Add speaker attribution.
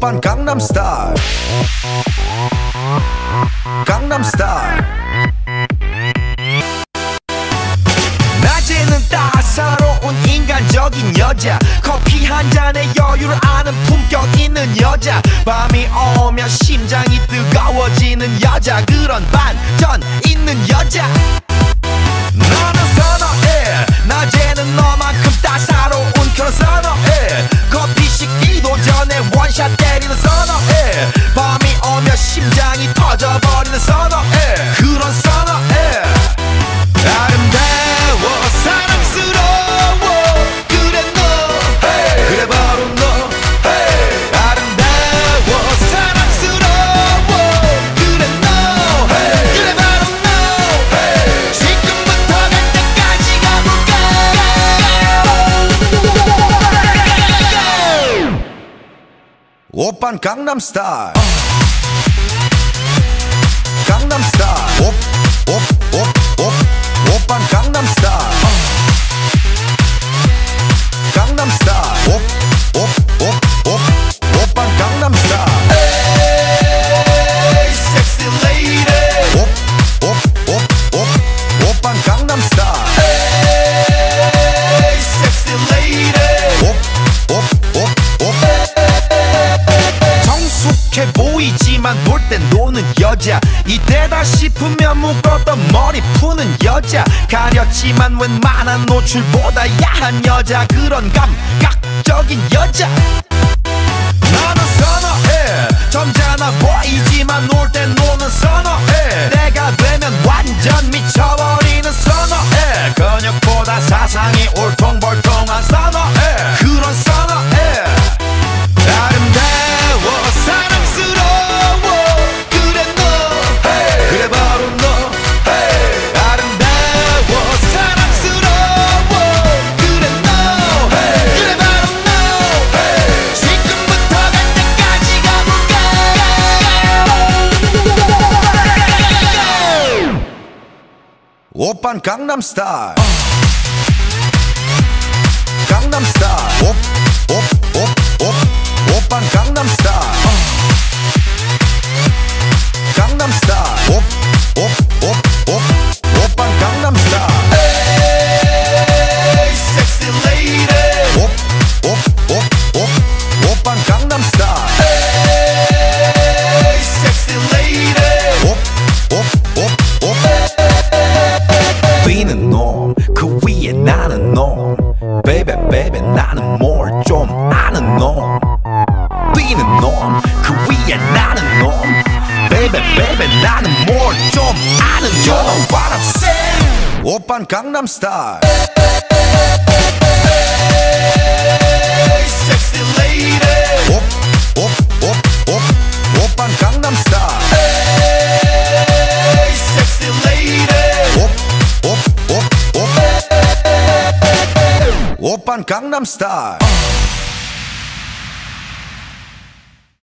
Speaker 1: 오빤 강남스타일 강남스타일 낮에는 따사로운 인간적인 여자 커피 한 잔에 여유를 아는 품격 있는 여자 밤이 오면 심장이 뜨거워지는 여자 그런 반전 있는 여자 너는 선호해 낮에는 너만큼 따사로운 그런 선호해 커피 식기도 전에 원샷 때리는 선호해 밤이 오면 심장이 터져버리는 선호해 그런 선호해 아름다워 사랑스러워 그래 너 hey. 그래 바로 너 hey. 아름다워 사랑스러워 그래 너 hey. 그래 바로 너 hey. 지금부터 갈 때까지 가볼까 오빤 강남스타일 강남스타일 오빤 강남스타일 강남스타일 오빤 강남스타일 에이 섹시 레이디 오빤 강남스타일 에이 섹시 레이디 정숙해 보이지만 놀 땐 노는 여자 이때다 싶으면 묶었던 머리 푸는 여자 가렸지만 웬만한 노출보다 야한 여자 그런 감각적인 여자 나는 선호해 점잖아 보이지만 놀 땐 노는 선호해 내가 되면 완전 미쳐버리는 선호해 근육보다 사상이 울퉁불퉁한 선호해 그런 선호해 아름다워 사랑스러워 그래 너 hey. 그래 바로 너 hey. 아름다워 사랑스러워 그래 너 hey. 그래 바로 너 hey. 지금부터 갈 때까지 가볼까 오빤 강남스타일 강남스타일 오빤 강남스타일 강남스타일 오빤 강남스타일 에이 섹시 레이디 오빤 강남스타일 에이 섹시 레이디 뛰는 놈 그 위에 나는 놈 베이베 베이베 나는 뭘 좀 아는 놈 뛰는 놈 그 위에 나는 놈 베이베 베이베 나는 뭘 좀 아는 놈 You know what I'm saying 오빤 강남스타일 섹시 레이디 오빤 강남스타일 섹시 레이디 오빤 강남스타일